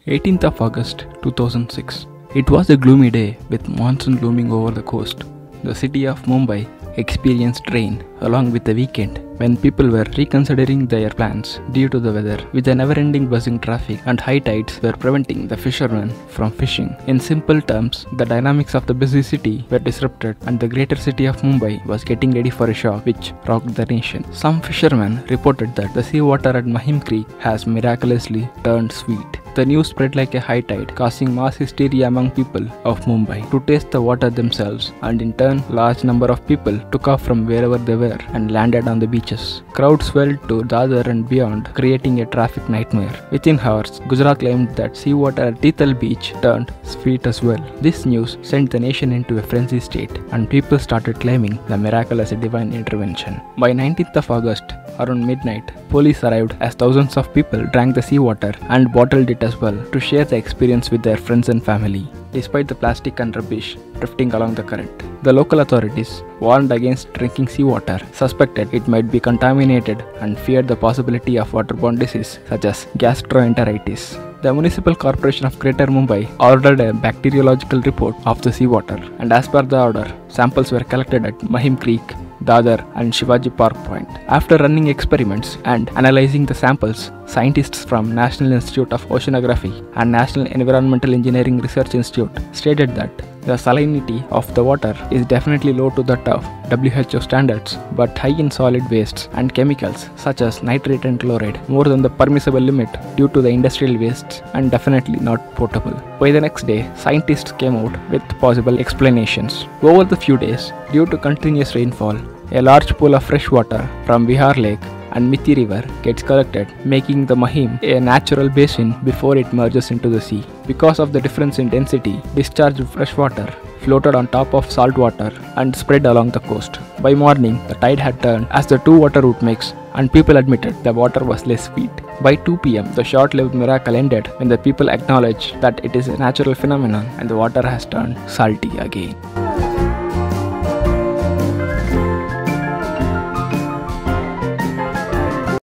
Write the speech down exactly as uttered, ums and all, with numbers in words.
eighteenth of August two thousand six. It was a gloomy day with monsoon looming over the coast. The city of Mumbai experienced rain along with the weekend when people were reconsidering their plans due to the weather. With the never-ending buzzing traffic and high tides were preventing the fishermen from fishing. In simple terms, the dynamics of the busy city were disrupted and the greater city of Mumbai was getting ready for a shock which rocked the nation. Some fishermen reported that the seawater at Mahim Creek has miraculously turned sweet. The news spread like a high tide, causing mass hysteria among people of Mumbai to taste the water themselves, and in turn, large number of people took off from wherever they were and landed on the beaches. Crowds swelled to Dadar and beyond, creating a traffic nightmare. Within hours, Gujarat claimed that seawater at Tithal beach turned sweet as well. This news sent the nation into a frenzy state, and people started claiming the miracle as a divine intervention. By nineteenth of August, around midnight, police arrived as thousands of people drank the seawater and bottled it as well to share the experience with their friends and family. Despite the plastic and rubbish drifting along the current, the local authorities warned against drinking seawater, suspected it might be contaminated, and feared the possibility of waterborne disease such as gastroenteritis. The Municipal Corporation of Greater Mumbai ordered a bacteriological report of the seawater, and as per the order, samples were collected at Mahim Creek, Dadar and Shivaji Park Point. After running experiments and analyzing the samples, scientists from National Institute of Oceanography and National Environmental Engineering Research Institute stated that the salinity of the water is definitely low to that of W H O standards, but high in solid wastes and chemicals such as nitrate and chloride, more than the permissible limit due to the industrial wastes, and definitely not potable. By the next day, scientists came out with possible explanations. Over the few days, due to continuous rainfall, a large pool of fresh water from Bihar Lake and Mithi River gets collected, making the Mahim a natural basin before it merges into the sea. Because of the difference in density, discharged fresh water floated on top of salt water and spread along the coast. By morning, the tide had turned as the two water route mixed, and people admitted the water was less sweet. By two p m, the short-lived miracle ended when the people acknowledged that it is a natural phenomenon and the water has turned salty again.